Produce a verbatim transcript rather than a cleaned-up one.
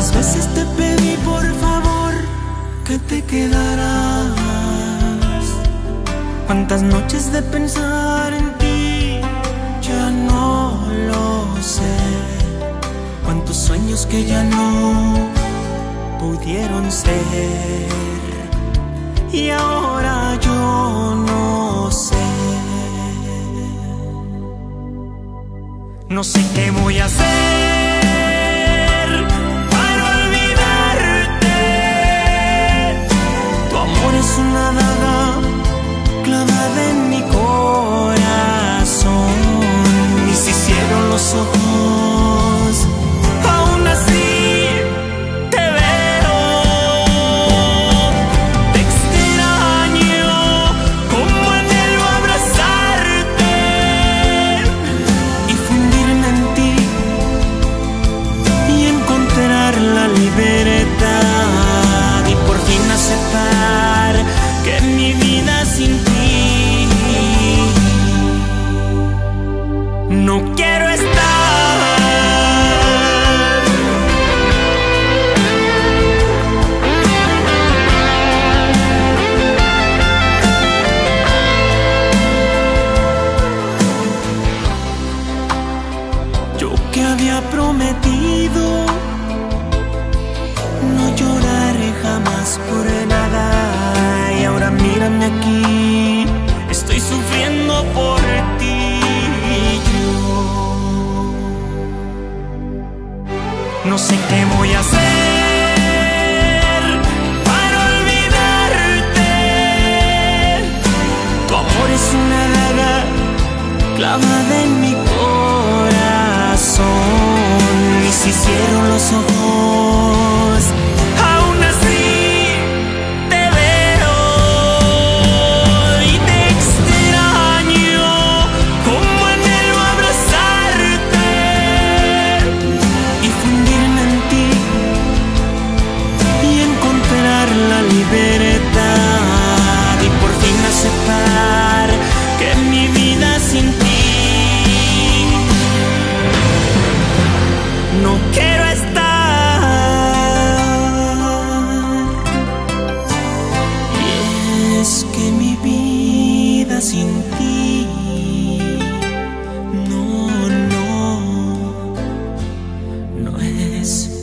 ¿Cuántas veces te pedí por favor que te quedaras? ¿Cuántas noches de pensar en ti? Ya no lo sé. ¿Cuántos sueños que ya no pudieron ser? Y ahora yo no sé. No sé qué voy a hacer para olvidarte. Tu amor es una daga clavada en mi corazón. Y si cierro los ojos, aún así te veo. Te extraño, como anhelo abrazarte y fundirme en ti y encontrar la libertad y por fin aceptar que mi vida sin ti no quiero estar. Yo que había prometido no lloraré jamás por nada, y ahora mírame aquí, estoy sufriendo por ti. No sé qué voy a hacer para olvidarte. Tu amor es una daga clavada en mi corazón. Y si cierro los ojos, aún así te veo. Y te extraño, como anhelo abrazarte y fundirme en ti y encontrar la libertad y por fin aceptar que mi vida sin ti no quiero estar. Y es que mi vida sin ti no, no, no es